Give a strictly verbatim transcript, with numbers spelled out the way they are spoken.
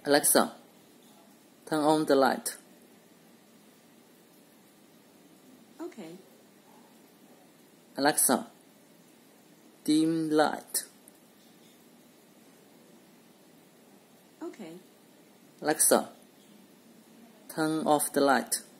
Alexa, turn on the light. Okay. Alexa, dim light. Okay. Alexa, turn off the light.